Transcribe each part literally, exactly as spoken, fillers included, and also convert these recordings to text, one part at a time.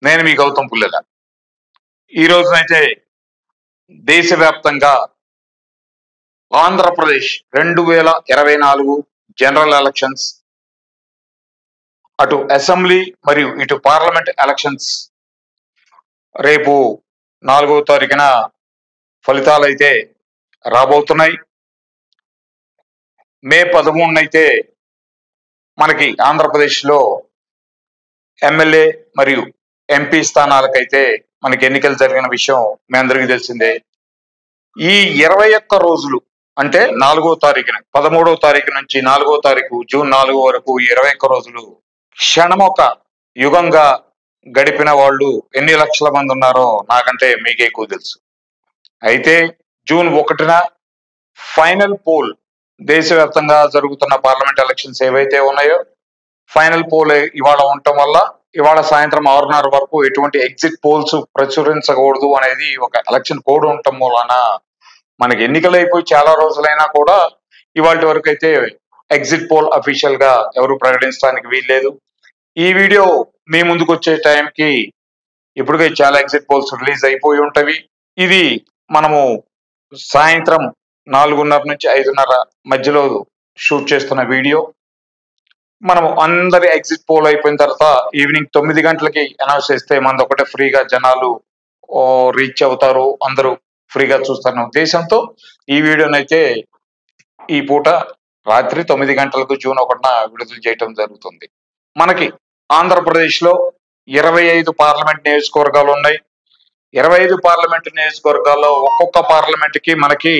నేను మీ గౌతమ్ పుల్లెల. ఈ రోజునైతే దేశవ్యాప్తంగా ఆంధ్రప్రదేశ్ రెండు వేల ఇరవై నాలుగు జనరల్ ఎలక్షన్స్, అటు అసెంబ్లీ మరియు ఇటు పార్లమెంట్ ఎలక్షన్స్ రేపు నాలుగవ తారీఖున ఫలితాలు అయితే రాబోతున్నాయి. మే పదమూడునైతే మనకి ఆంధ్రప్రదేశ్లో ఎమ్మెల్యే మరియు ఎంపీ స్థానాలకైతే మనకి ఎన్నికలు జరిగిన విషయం మీ అందరికీ తెలిసిందే. ఈ ఇరవై ఒక్క రోజులు అంటే నాలుగో తారీఖున పదమూడవ తారీఖు నుంచి నాలుగో తారీఖు జూన్ నాలుగో వరకు ఇరవై ఒక్క రోజులు క్షణమొక యుగంగా గడిపిన వాళ్ళు ఎన్ని లక్షల మంది ఉన్నారో నాకంటే మీకే ఎక్కువ తెలుసు. అయితే జూన్ ఒకటిన ఫైనల్ పోల్, దేశవ్యాప్తంగా జరుగుతున్న పార్లమెంట్ ఎలక్షన్స్ ఏవైతే ఉన్నాయో ఫైనల్ పోల్ ఇవాళ ఉండటం వల్ల ఇవాళ సాయంత్రం ఆరున్నర వరకు ఎటువంటి ఎగ్జిట్ పోల్స్ ప్రచురించకూడదు అనేది ఒక ఎలక్షన్ కోడ్ ఉండటం వలన మనకి ఎన్నికలు అయిపోయి చాలా రోజులైనా కూడా ఇవాళ వరకు అయితే ఎగ్జిట్ పోల్ అఫీషియల్ గా ఎవరు ప్రకటించడానికి వీల్లేదు. ఈ వీడియో మీ ముందుకు వచ్చే టైంకి ఇప్పటికే చాలా ఎగ్జిట్ పోల్స్ రిలీజ్ అయిపోయి ఉంటవి. ఇది మనము సాయంత్రం నాలుగున్నర నుంచి ఐదున్నర మధ్యలో షూట్ చేస్తున్న వీడియో. మనం అందరి ఎగ్జిట్ పోల్ అయిపోయిన తర్వాత ఈవినింగ్ తొమ్మిది గంటలకి అనౌన్స్ చేస్తే మనది ఒకటే ఫ్రీగా జనాలు రీచ్ అవుతారు, అందరూ ఫ్రీగా చూస్తున్న ఉద్దేశంతో ఈ వీడియోనైతే ఈ పూట రాత్రి తొమ్మిది గంటలకు జూన్ ఒకటిన విడుదల చేయటం జరుగుతుంది. మనకి ఆంధ్రప్రదేశ్ లో ఇరవై ఐదు పార్లమెంట్ నియోజకవర్గాలు ఉన్నాయి. ఇరవై ఐదు పార్లమెంట్ నియోజకవర్గాల్లో ఒక్కొక్క పార్లమెంట్ కి మనకి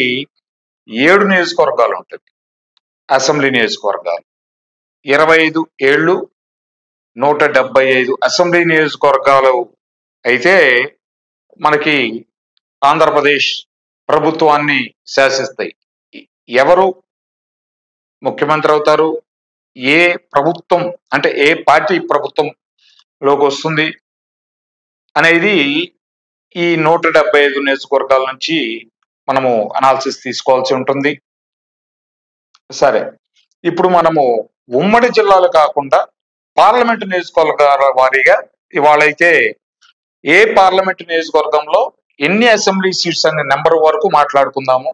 ఏడు నియోజకవర్గాలు ఉంటుంది. అసెంబ్లీ నియోజకవర్గాలు ఇరవై ఐదు ఏళ్ళు నూట డెబ్బై ఐదు అసెంబ్లీ నియోజకవర్గాలు అయితే మనకి ఆంధ్రప్రదేశ్ ప్రభుత్వాన్ని శాసిస్తాయి. ఎవరు ముఖ్యమంత్రి అవుతారు, ఏ ప్రభుత్వం అంటే ఏ పార్టీ ప్రభుత్వంలోకి వస్తుంది అనేది ఈ నూట డెబ్బై ఐదు నియోజకవర్గాల నుంచి మనము అనాలిసిస్ తీసుకోవాల్సి ఉంటుంది. సరే, ఇప్పుడు మనము ఉమ్మడి జిల్లాలు కాకుండా పార్లమెంటు నియోజకవర్గాల వారీగా ఇవాళైతే ఏ పార్లమెంటు నియోజకవర్గంలో ఎన్ని అసెంబ్లీ సీట్స్ అనే నెంబర్ వరకు మాట్లాడుకుందాము.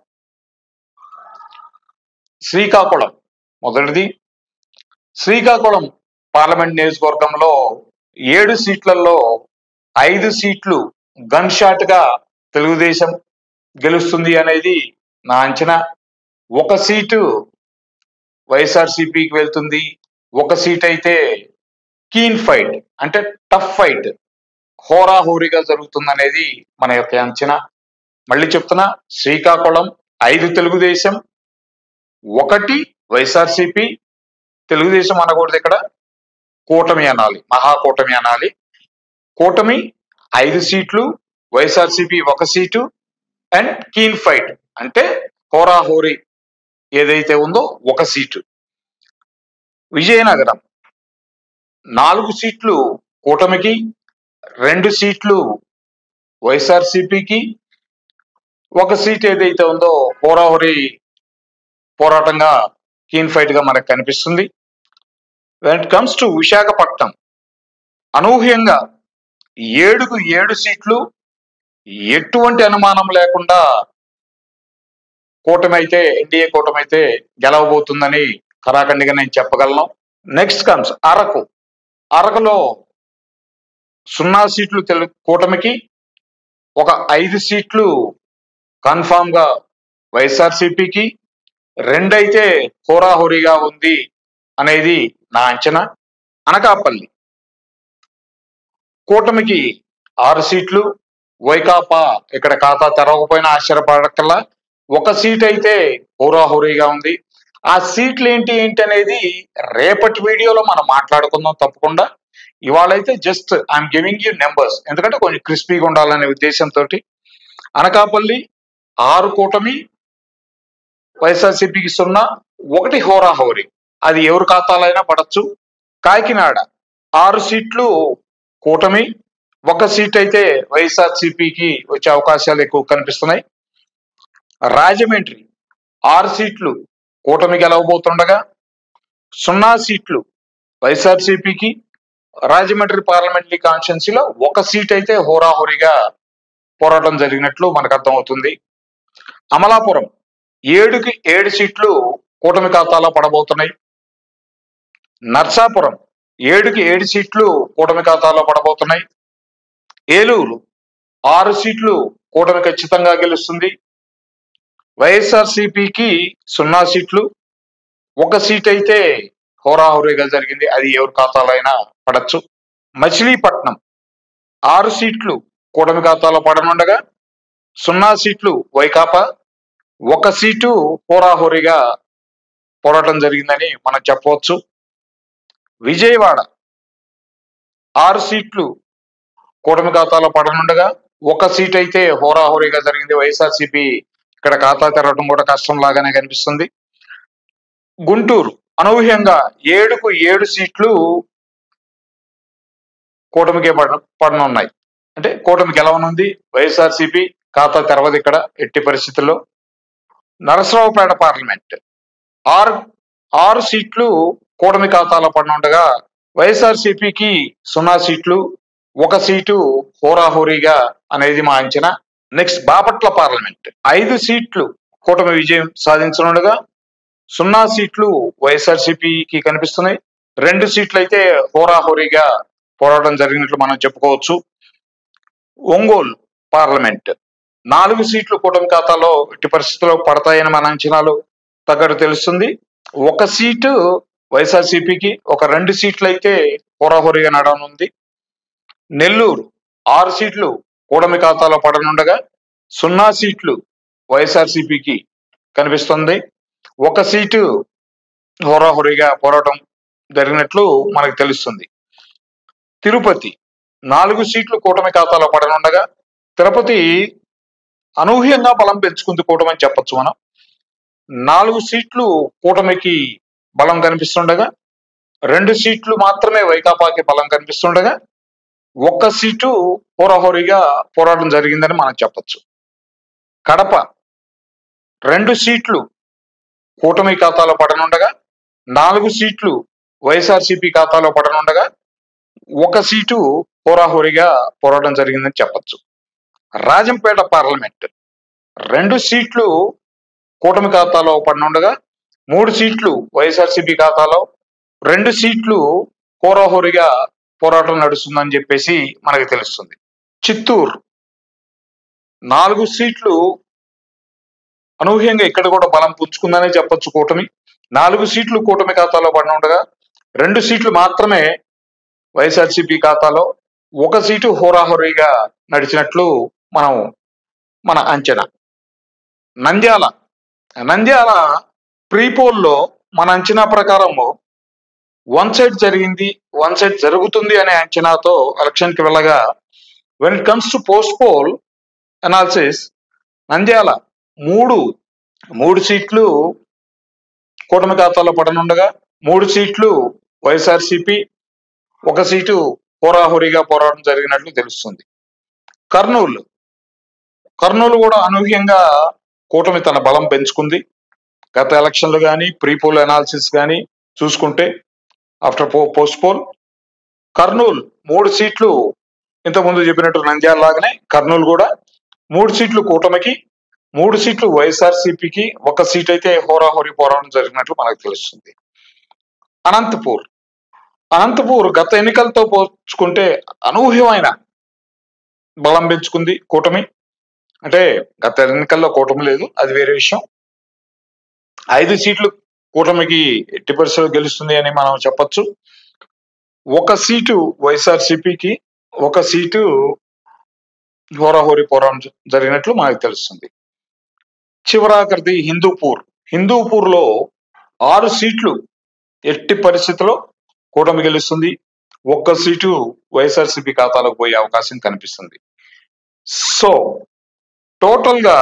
శ్రీకాకుళం మొదటిది. శ్రీకాకుళం పార్లమెంట్ నియోజకవర్గంలో ఏడు సీట్లలో ఐదు సీట్లు గన్ షాట్ గా తెలుగుదేశం గెలుస్తుంది అనేది నా అంచనా. ఒక సీటు వైఎస్ఆర్సీపీకి వెళ్తుంది, ఒక సీట్ అయితే కీన్ ఫైట్ అంటే టఫ్ ఫైట్ హోరాహోరీగా జరుగుతుంది అనేది మన యొక్క అంచనా. మళ్ళీ చెప్తున్నా, శ్రీకాకుళం ఐదు తెలుగుదేశం, ఒకటి వైఎస్ఆర్సీపీ. తెలుగుదేశం అనకూడదు, ఇక్కడ కూటమి అనాలి, మహాకూటమి అనాలి. కూటమి ఐదు సీట్లు, వైఎస్ఆర్సీపీ ఒక సీటు అండ్ కీన్ ఫైట్ అంటే హోరాహోరీ ఏదైతే ఉందో ఒక సీటు. విజయనగరం నాలుగు సీట్లు కూటమికి, రెండు సీట్లు వైఎస్ఆర్సీపీకి, ఒక సీట్ ఏదైతే ఉందో హోరాహోరీ పోరాటంగా కీన్ ఫైట్ గా మనకు కనిపిస్తుంది. When it comes to Visakhapatnam, అనూహ్యంగా ఏడుకు ఏడు సీట్లు ఎటువంటి అనుమానం లేకుండా కూటమి అయితే ఎన్డీఏ కూటమి అయితే గెలవబోతుందని ఖరాఖండిగా నేను చెప్పగలను. Next comes Araku. అరకులో సున్నా సీట్లు తెలుగు కూటమికి, ఒక ఐదు సీట్లు కన్ఫామ్ గా వైఎస్ఆర్సీపీకి, రెండైతే హోరాహోరీగా ఉంది అనేది నా అంచనా. అనకాపల్లి కూటమికి ఆరు సీట్లు, వైకాపా ఇక్కడ ఖాతా తెరవకపోయినా ఆశ్చర్యపడకల్లా ఒక సీట్ అయితే హోరాహోరీగా ఉంది. ఆ సీట్లు ఏంటి ఏంటి అనేది రేపటి వీడియోలో మనం మాట్లాడుకుందాం తప్పకుండా. ఇవాళైతే just I'm giving you numbers, ఎందుకంటే కొంచెం క్రిస్పీగా ఉండాలనే ఉద్దేశంతో. అనకాపల్లి ఆరు కూటమి, వైఎస్ఆర్సీపీకి సున్నా, ఒకటి హోరాహోరీ, అది ఎవరు ఖాతాలైనా పడచ్చు. కాకినాడ ఆరు సీట్లు కూటమి, ఒక సీట్ అయితే వైఎస్ఆర్సీపీకి వచ్చే అవకాశాలు ఎక్కువ కనిపిస్తున్నాయి. రాజమండ్రి ఆరు సీట్లు కూటమి గెలవబోతుండగా సున్నా సీట్లు వైఎస్ఆర్సీపీకి, రాజమండ్రి పార్లమెంటరీ కాన్స్టిట్యున్సీలో ఒక సీట్ అయితే హోరాహోరీగా పోరాటం జరిగినట్లు మనకు అర్థమవుతుంది. అమలాపురం ఏడుకి ఏడు సీట్లు కూటమి ఖాతాలో పడబోతున్నాయి. నర్సాపురం ఏడుకి ఏడు సీట్లు కూటమి ఖాతాలో పడబోతున్నాయి. ఏలూరు ఆరు సీట్లు కూటమి ఖచ్చితంగా గెలుస్తుంది. వైఎస్ఆర్సీపీకి సున్నా సీట్లు, ఒక సీట్ అయితే హోరాహోరీగా జరిగింది, అది ఎవరి ఖాతాలో అయినా పడచ్చు. మచిలీపట్నం ఆరు సీట్లు కూటమి ఖాతాలో పడనుండగా సున్నా సీట్లు వైకాపా, ఒక సీటు హోరాహోరీగా పోరాటం జరిగిందని మనం చెప్పవచ్చు. విజయవాడ ఆరు సీట్లు కూటమి ఖాతాలో పడనుండగా ఒక సీట్ అయితే హోరాహోరీగా జరిగింది. వైఎస్ఆర్సీపీ ఇక్కడ ఖాతా తెరవడం కూడా కష్టం లాగానే కనిపిస్తుంది. గుంటూరు అనూహ్యంగా ఏడుకు ఏడు సీట్లు కూటమికే పడ పడనున్నాయి. అంటే కూటమి గెలవనుంది, వైఎస్ఆర్సీపీ ఖాతా తెరవదు ఇక్కడ ఎట్టి పరిస్థితుల్లో. నరసరావుపేట పార్లమెంట్ ఆరు ఆరు సీట్లు కూటమి ఖాతాలో పడనుండగా వైఎస్ఆర్సీపీకి సున్నా సీట్లు, ఒక సీటు హోరాహోరీగా అనేది మా అంచనా. నెక్స్ట్ బాపట్ల పార్లమెంట్ ఐదు సీట్లు కూటమి విజయం సాధించనుండగా సున్నా సీట్లు వైఎస్ఆర్సీపీకి కనిపిస్తున్నాయి. రెండు సీట్లు అయితే హోరాహోరీగా పోరాటం జరిగినట్లు మనం చెప్పుకోవచ్చు. ఒంగోలు పార్లమెంట్ నాలుగు సీట్లు కూటమి ఖాతాలో ఎట్టి పరిస్థితుల్లో పడతాయని మన అంచనాలు తగ్గట్టు తెలుస్తుంది. ఒక సీటు వైఎస్ఆర్సీపీకి, ఒక రెండు సీట్లు అయితే హోరాహోరీగా నడవనుంది. నెల్లూరు ఆరు సీట్లు కూటమి ఖాతాలో పడనుండగా సున్నా సీట్లు వైఎస్ఆర్సీపీకి కనిపిస్తుంది, ఒక సీటు హోరాహోరీగా పోరాటం జరిగినట్లు మనకు తెలుస్తుంది. తిరుపతి నాలుగు సీట్లు కూటమి ఖాతాలో పడనుండగా తిరుపతి అనూహ్యంగా బలం పెంచుకుంది కూటమి అని చెప్పొచ్చు మనం. నాలుగు సీట్లు కూటమికి బలం కనిపిస్తుండగా రెండు సీట్లు మాత్రమే వైకాపాకి బలం కనిపిస్తుండగా ఒక్క సీటు హోరాహోరీగా పోరాటం జరిగిందని మనం చెప్పొచ్చు. కడప రెండు సీట్లు కూటమి ఖాతాలో పడనుండగా నాలుగు సీట్లు వైఎస్ఆర్సీపీ ఖాతాలో పడనుండగా ఒక సీటు హోరాహోరీగా పోరాటం జరిగిందని చెప్పొచ్చు. రాజంపేట పార్లమెంట్ రెండు సీట్లు కూటమి ఖాతాలో పడనుండగా మూడు సీట్లు వైఎస్ఆర్సీపీ ఖాతాలో, రెండు సీట్లు హోరాహోరీగా పోరాటం నడుస్తుందని చెప్పేసి మనకు తెలుస్తుంది. చిత్తూరు నాలుగు సీట్లు అనూహ్యంగా ఇక్కడ కూడా బలం పుంజుకుందనే చెప్పొచ్చు కూటమి. నాలుగు సీట్లు కూటమి ఖాతాలో పడనుండగా రెండు సీట్లు మాత్రమే వైఎస్ఆర్సీపీ ఖాతాలో, ఒక సీటు హోరాహోరీగా నడిచినట్లు మనం మన అంచనా. నంద్యాల నంద్యాల ప్రీపోల్లో మన అంచనా ప్రకారం వన్ సైడ్ జరిగింది, వన్ సైడ్ జరుగుతుంది అనే అంచనాతో ఎలక్షన్ కి వెళ్ళగా when it comes to post poll analysis Nandyal మూడు మూడు సీట్లు కూటమి ఖాతాలో పడనుండగా మూడు సీట్లు వైఎస్ఆర్సీపీ, ఒక సీటు హోరాహోరీగా పోరాటం జరిగినట్లు తెలుస్తుంది. కర్నూలు కర్నూలు కూడా అనూహ్యంగా కూటమి తన బలం పెంచుకుంది. గత ఎలక్షన్లు కానీ ప్రీపోల్ అనాలిసిస్ కానీ చూసుకుంటే ఆఫ్టర్ పో పోస్ట్ పోల్ కర్నూలు మూడు సీట్లు ఇంతకుముందు చెప్పినట్టు నంద్యాల లాగానే కర్నూలు కూడా మూడు సీట్లు కూటమికి, మూడు సీట్లు వైఎస్ఆర్సీపీకి, ఒక సీట్ అయితే హోరాహోరీ పోరాటం జరిగినట్లు మనకు తెలుస్తుంది. అనంతపూర్ అనంతపూర్ గత ఎన్నికలతో పోల్చుకుంటే అనూహ్యమైన బలం పెంచుకుంది కూటమి. అంటే గత ఎన్నికల్లో కూటమి లేదు, అది వేరే విషయం. ఐదు సీట్లు కూటమికి ఎట్టి పరిస్థితుల్లో గెలుస్తుంది అని మనం చెప్పొచ్చు. ఒక సీటు వైఎస్ఆర్సీపీకి, ఒక సీటు హోరాహోరీ పోరాటం జరిగినట్లు మనకు తెలుస్తుంది. చివరాఖరిది హిందూపూర్ హిందూపూర్ లో ఆరు సీట్లు ఎట్టి పరిస్థితుల్లో కూటమి గెలుస్తుంది, ఒక్క సీటు వైఎస్ఆర్సీపీ ఖాతాలోకి పోయే అవకాశం కనిపిస్తుంది. సో టోటల్ గా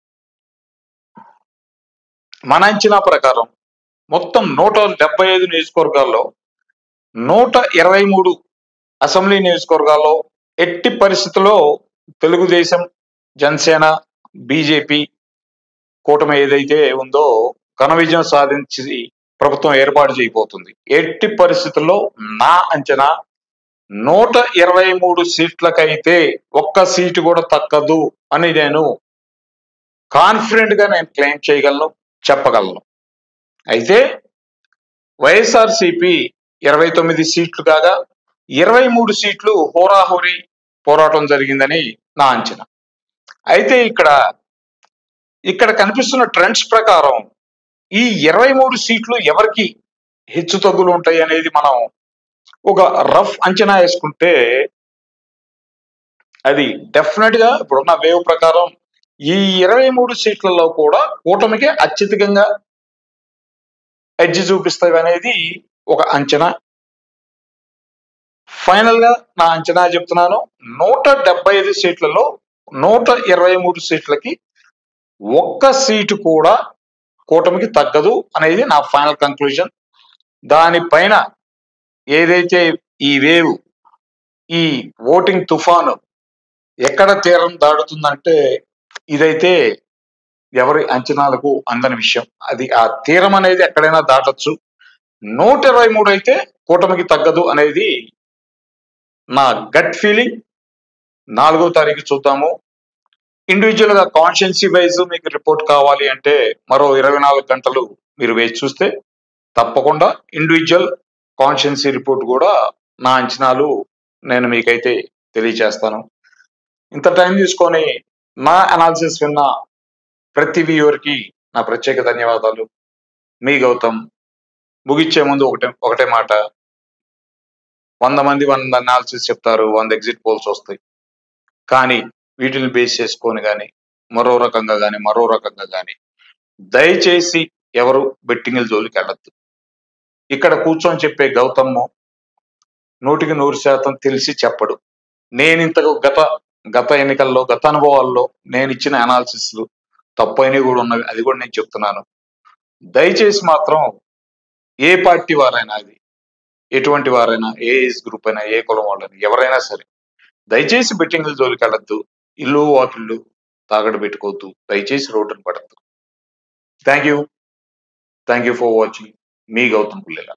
మన అంచనా ప్రకారం మొత్తం నూట డెబ్బై ఐదు నియోజకవర్గాల్లో నూట ఇరవై మూడు అసెంబ్లీ నియోజకవర్గాల్లో ఎట్టి పరిస్థితుల్లో తెలుగుదేశం, జనసేన, బీజేపీ కూటమి ఏదైతే ఉందో ఘన విజయం సాధించి ప్రభుత్వం ఏర్పాటు చేయబోతుంది. ఎట్టి పరిస్థితుల్లో నా అంచనా నూట ఇరవై మూడు సీట్లకైతే ఒక్క సీటు కూడా తక్కదు అని నేను కాన్ఫిడెంట్ గా నేను క్లెయిమ్ చేయగలను, చెప్పగలను. అయితే వైఎస్ఆర్సిపి ఇరవై తొమ్మిది సీట్లు కాగా ఇరవై మూడు సీట్లు హోరాహోరీ పోరాటం జరిగిందని నా అంచనా. అయితే ఇక్కడ ఇక్కడ కనిపిస్తున్న ట్రెండ్స్ ప్రకారం ఈ ఇరవై మూడు సీట్లు ఎవరికి హెచ్చు తగ్గులు ఉంటాయి అనేది మనం ఒక రఫ్ అంచనా వేసుకుంటే అది డెఫినెట్ గా ఇప్పుడున్న వేవ్ ప్రకారం ఈ ఇరవై మూడు సీట్లలో కూడా కూటమికి అత్యధికంగా ఎడ్జ్ చూపిస్తాయి అనేది ఒక అంచనా. ఫైనల్ గా నా అంచనా చెప్తున్నాను, నూట డెబ్బై ఐదు సీట్లలో నూట ఇరవై మూడు సీట్లకి ఒక్క సీటు కూడా కూటమికి తగ్గదు అనేది నా ఫైనల్ కంక్లూజన్. దానిపైన ఏదైతే ఈ వేవ్, ఈ ఓటింగ్ తుఫాను ఎక్కడ తీరం దాడుతుందంటే ఇదైతే ఎవరి అంచనాలకు అందని విషయం. అది ఆ తీరం అనేది ఎక్కడైనా దాటొచ్చు. నూట ఇరవై మూడు అయితే కూటమికి తగ్గదు అనేది నా గట్ ఫీలింగ్. నాలుగో తారీఖు చూద్దాము. ఇండివిజువల్ గా కాన్షియన్సీ వైజ్ మీకు రిపోర్ట్ కావాలి అంటే మరో ఇరవై నాలుగు గంటలు మీరు వేచి చూస్తే తప్పకుండా ఇండివిజువల్ కాన్షియన్సీ రిపోర్ట్ కూడా నా అంచనాలు నేను మీకైతే తెలియజేస్తాను. ఇంత టైం తీసుకొని నా అనాలిసిస్ విన్న ప్రతి వ్యూవర్కి నా ప్రత్యేక ధన్యవాదాలు. మీ గౌతమ్. ముగిచ్చే ముందు ఒకటే ఒకటే మాట, వంద మంది వంద అనాలిసిస్ చెప్తారు, వంద ఎగ్జిట్ పోల్స్ వస్తాయి, కానీ వీటిని బేస్ చేసుకొని కానీ మరో రకంగా కానీ మరో రకంగా కానీ దయచేసి ఎవరు బెట్టింగ్ల జోలికి వెళ్ళద్దు. ఇక్కడ కూర్చొని చెప్పే గౌతమ్ నూటికి నూరు శాతం తెలిసి చెప్పడు. నేను ఇంతకు గత గత ఎన్నికల్లో గత అనుభవాల్లో నేను ఇచ్చిన అనాలిసిస్లు తప్పైనవి కూడా ఉన్నవి, అది కూడా నేను చెప్తున్నాను. దయచేసి మాత్రం ఏ పార్టీ వారైనా, అది ఎటువంటి వారైనా, ఏ ఏజ్ గ్రూప్ అయినా, ఏ కులం వాళ్ళని ఎవరైనా సరే దయచేసి బెట్టింగ్ల జోలికి వెళ్ళద్దు. ఇల్లు వాకిళ్ళు తాగడు పెట్టుకోవద్దు. దయచేసి రోడ్డును పడద్దు. Thank you thank you for watching. మీ గౌతమ్ పుల్లేల.